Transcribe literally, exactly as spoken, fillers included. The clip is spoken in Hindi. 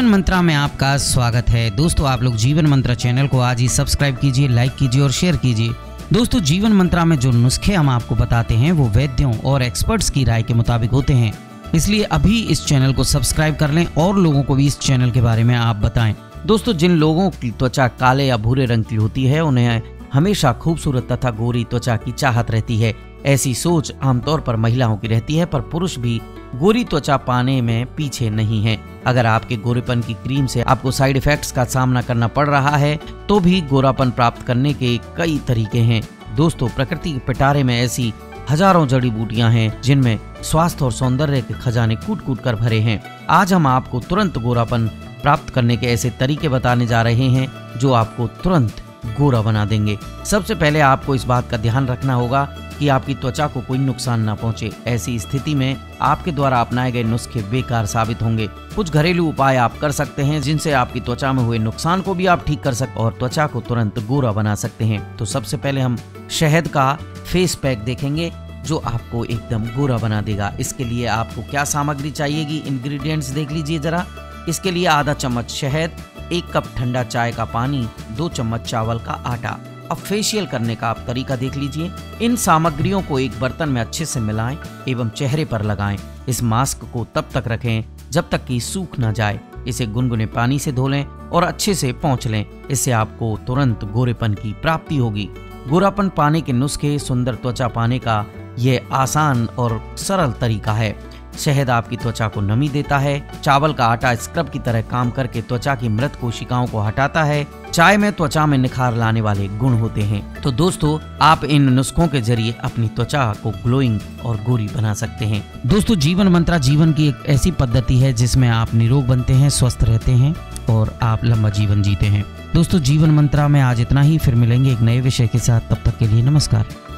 जीवन मंत्रा में आपका स्वागत है। दोस्तों आप लोग जीवन मंत्रा चैनल को आज ही सब्सक्राइब कीजिए, लाइक कीजिए और शेयर कीजिए। दोस्तों जीवन मंत्रा में जो नुस्खे हम आपको बताते हैं वो वैद्यों और एक्सपर्ट्स की राय के मुताबिक होते हैं, इसलिए अभी इस चैनल को सब्सक्राइब कर लें और लोगों को भी इस चैनल के बारे में आप बताएं। दोस्तों जिन लोगों की त्वचा काले या भूरे रंग की होती है उन्हें हमेशा खूबसूरत तथा गोरी त्वचा की चाहत रहती है। ऐसी सोच आमतौर पर महिलाओं की रहती है, पर पुरुष भी गोरी त्वचा पाने में पीछे नहीं है। अगर आपके गोरेपन की क्रीम से आपको साइड इफेक्ट्स का सामना करना पड़ रहा है तो भी गोरापन प्राप्त करने के कई तरीके हैं। दोस्तों प्रकृति के पिटारे में ऐसी हजारों जड़ी बूटियां हैं जिनमें स्वास्थ्य और सौंदर्य के खजाने कूट कूट कर भरे हैं। आज हम आपको तुरंत गोरापन प्राप्त करने के ऐसे तरीके बताने जा रहे हैं जो आपको तुरंत गोरा बना देंगे। सबसे पहले आपको इस बात का ध्यान रखना होगा कि आपकी त्वचा को कोई नुकसान ना पहुंचे। ऐसी स्थिति में आपके द्वारा अपनाए गए नुस्खे बेकार साबित होंगे। कुछ घरेलू उपाय आप कर सकते हैं जिनसे आपकी त्वचा में हुए नुकसान को भी आप ठीक कर सकते और त्वचा को तुरंत गोरा बना सकते हैं। तो सबसे पहले हम शहद का फेस पैक देखेंगे जो आपको एकदम गोरा बना देगा। इसके लिए आपको क्या सामग्री चाहिएगी, इंग्रेडिएंट्स देख लीजिए जरा। इसके लिए आधा चम्मच शहद, एक कप ठंडा चाय का पानी, दो चम्मच चावल का आटा। अब फेशियल करने का आप तरीका देख लीजिए। इन सामग्रियों को एक बर्तन में अच्छे से मिलाएं एवं चेहरे पर लगाएं। इस मास्क को तब तक रखें जब तक कि सूख ना जाए। इसे गुनगुने पानी से धो लें और अच्छे से पोंछ लें। इससे आपको तुरंत गोरेपन की प्राप्ति होगी। गोरापन पाने के नुस्खे, सुंदर त्वचा पाने का ये आसान और सरल तरीका है। शहद आपकी त्वचा को नमी देता है। चावल का आटा स्क्रब की तरह काम करके त्वचा की मृत कोशिकाओं को हटाता है। चाय में त्वचा में निखार लाने वाले गुण होते हैं। तो दोस्तों आप इन नुस्खों के जरिए अपनी त्वचा को ग्लोइंग और गोरी बना सकते हैं। दोस्तों जीवन मंत्रा जीवन की एक ऐसी पद्धति है जिसमें आप निरोग बनते हैं, स्वस्थ रहते हैं और आप लंबा जीवन जीते हैं। दोस्तों जीवन मंत्रा में आज इतना ही, फिर मिलेंगे एक नए विषय के साथ। तब तक के लिए नमस्कार।